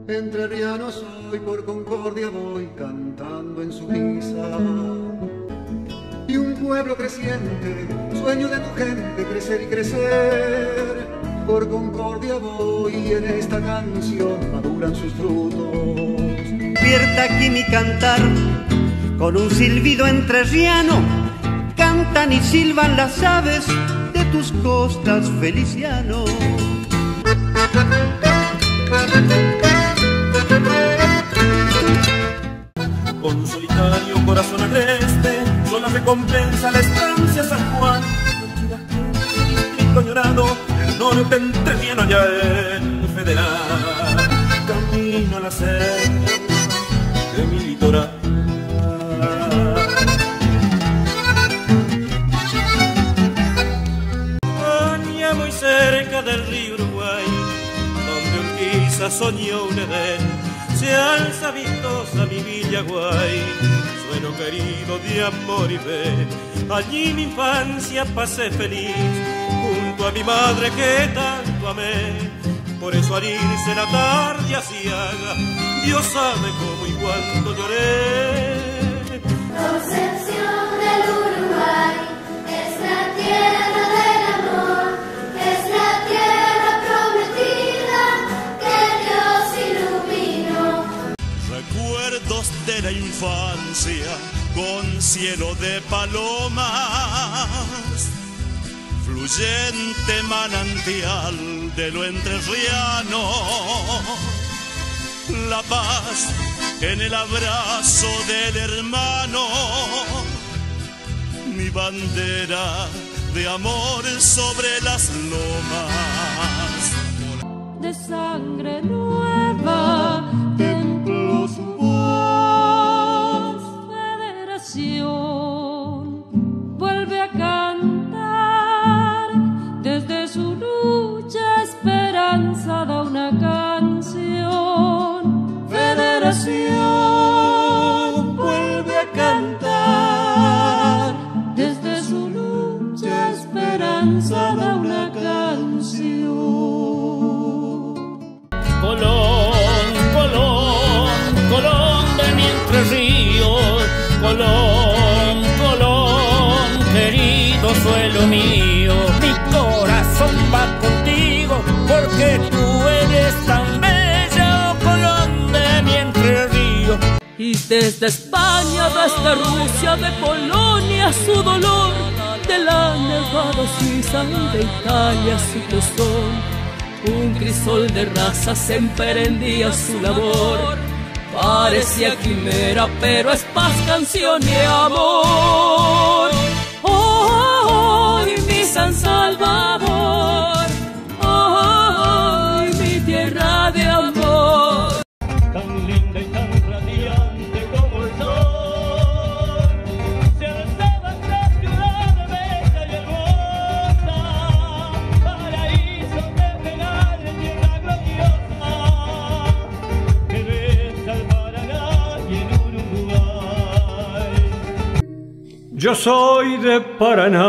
Entrerriano soy, por Concordia voy cantando en su misa. Y un pueblo creciente, sueño de tu gente, crecer y crecer. Por Concordia voy y en esta canción maduran sus frutos. Despierta aquí mi cantar con un silbido entrerriano. Cantan y silban las aves de tus costas, Feliciano. Con un solitario corazón agreste, yo la recompensa la estancia San Juan. Distrito añorado, el norte entrerriano allá en Federal. Camino a la selva de mi litoral. Allá muy cerca del río Uruguay, donde Urquiza soñó un Edén, se alza vistosa mi Villaguay, suelo querido de amor y fe. Allí mi infancia pasé feliz, junto a mi madre que tanto amé. Por eso al irse la tarde asiaga, Dios sabe cómo y cuánto lloré. Concepción del Uruguay, es la tierra del amor, es la tierra prometida que Dios iluminó. Recuerdos de la infancia con cielo de palomas, fluyente manantial de lo entrerriano, la paz en el abrazo del hermano, mi bandera de amor sobre las lomas. De sangre nueva, templo su voz, Federación vuelve a cantar, desde su lucha esperanza da una canción. Federación vuelve a cantar, desde su lucha esperanza da una canción. Colón, Colón, Colón de mi Entre Ríos, Colón, Colón, querido suelo mío, mi corazón va contigo porque tú eres tan bella, oh Colón de mi Entre Ríos. Y desde España, desde Rusia, de Polonia su dolor, de la nevada Suiza y de Italia su tesón. Un crisol de razas emprendía su labor, parecía quimera, pero es paz, canción y amor. Oh, mi San Salvador, oh, mi tierra de amor. Tan linda y tan radiante como el sol, se alzaba esta ciudad bella y hermosa, paraíso de penar en tierra gloriosa, que besa el Paraná y el Uruguay. Yo soy de Paraná,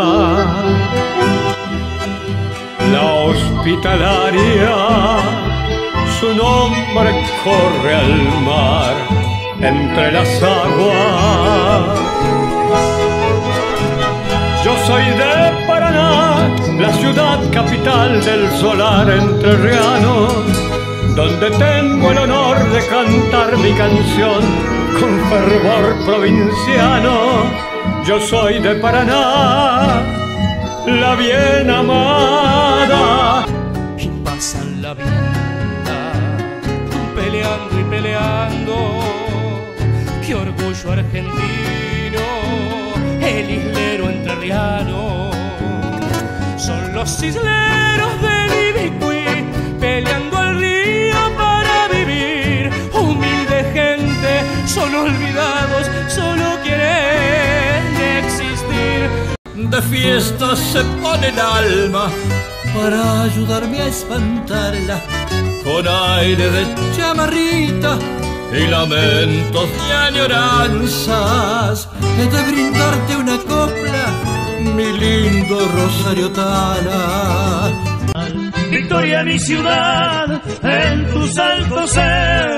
la hospitalaria, su nombre corre al mar entre las aguas. Yo soy de Paraná, la ciudad capital del solar entrerriano, donde tengo el honor de cantar mi canción con fervor provinciano. Yo soy de Paraná, la bien amada. Y pasan la vida peleando y peleando. Qué orgullo argentino, el islero entrerriano. Son los isleros del Ibicuí peleando al río para vivir. Humilde gente, son olvidados, solo quieren existir. De fiesta se pone el alma para ayudarme a espantarla, con aire de chamarrita y lamentos y añoranzas, de brindarte una copla, mi lindo Rosario Tala. Victoria, mi ciudad, en tus altos cerros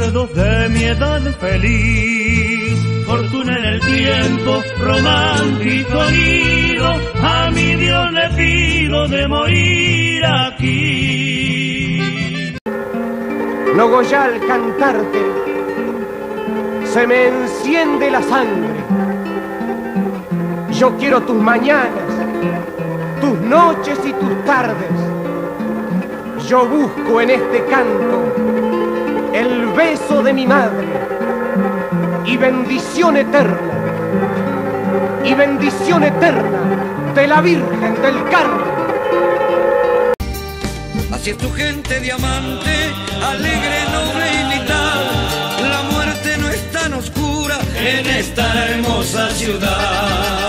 recuerdos de mi edad feliz. Fortuna en el tiempo, romántico nido, a mi Dios le pido de morir aquí. Luego ya al cantarte se me enciende la sangre. Yo quiero tus mañanas, tus noches y tus tardes. Yo busco en este canto el beso de mi madre y bendición eterna de la Virgen del Carmen. Así es tu gente diamante, alegre, noble y vital. La muerte no es tan oscura en esta hermosa ciudad.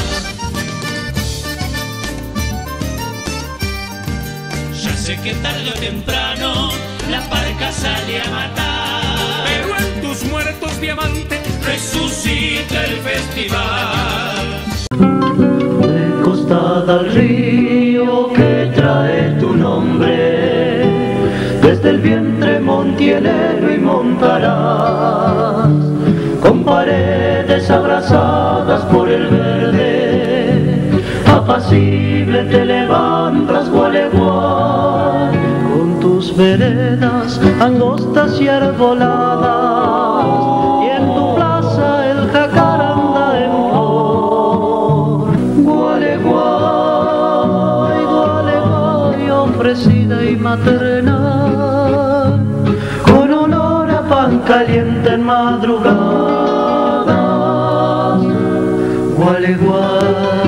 Ya sé que tarde o temprano la parca sale a matar, pero en tus muertos diamante resucita el festival. Recostada al río que trae tu nombre, desde el vientre Montielero y Montaraz, con paredes abrazadas por el verde, apacible te levantas Gualeguay, con tus veredas angostas y arboladas, y en tu plaza el jacaranda en flor. Gualeguay, Gualeguay, ofrecida y maternal, con olor a pan caliente en madrugadas. Gualeguay.